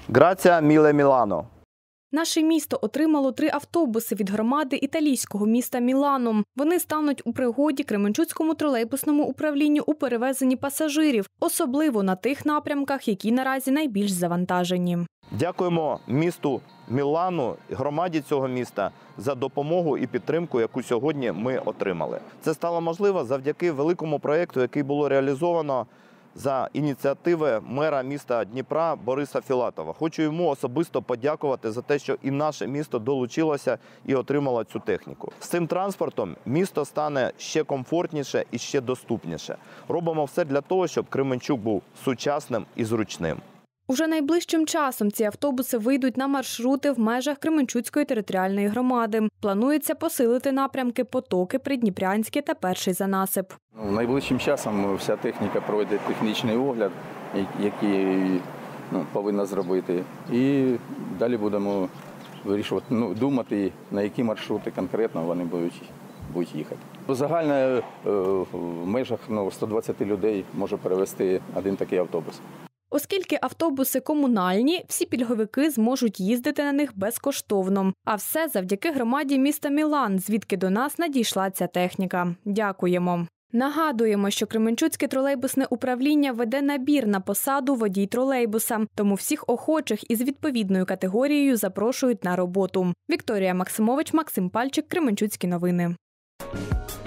Грація міле Мілано. Наше місто отримало 3 автобуси від громади італійського міста Мілано. Вони стануть у пригоді Кременчуцькому тролейбусному управлінню у перевезенні пасажирів, особливо на тих напрямках, які наразі найбільш завантажені. Дякуємо місту Мілану, громаді цього міста за допомогу і підтримку, яку сьогодні ми отримали. Це стало можливо завдяки великому проєкту, який було реалізовано за ініціативи мера міста Дніпра Бориса Філатова. Хочу йому особисто подякувати за те, що і наше місто долучилося і отримало цю техніку. З цим транспортом місто стане ще комфортніше і ще доступніше. Робимо все для того, щоб Кременчук був сучасним і зручним. Уже найближчим часом ці автобуси вийдуть на маршрути в межах Кременчуцької територіальної громади. Планується посилити напрямки Потоки, Придніпрянське та Перший Занасип. Найближчим часом вся техніка пройде технічний огляд, який повинна зробити. І далі будемо вирішувати, думати, на які маршрути конкретно вони будуть їхати. Загально в межах 120 людей може перевезти один такий автобус. Оскільки автобуси комунальні, всі пільговики зможуть їздити на них безкоштовно. А все завдяки громаді міста Мілан, звідки до нас надійшла ця техніка. Дякуємо. Нагадуємо, що Кременчуцьке тролейбусне управління веде набір на посаду водій тролейбуса, тому всіх охочих із відповідною категорією запрошують на роботу. Вікторія Максимович, Максим Пальчик, Кременчуцькі новини.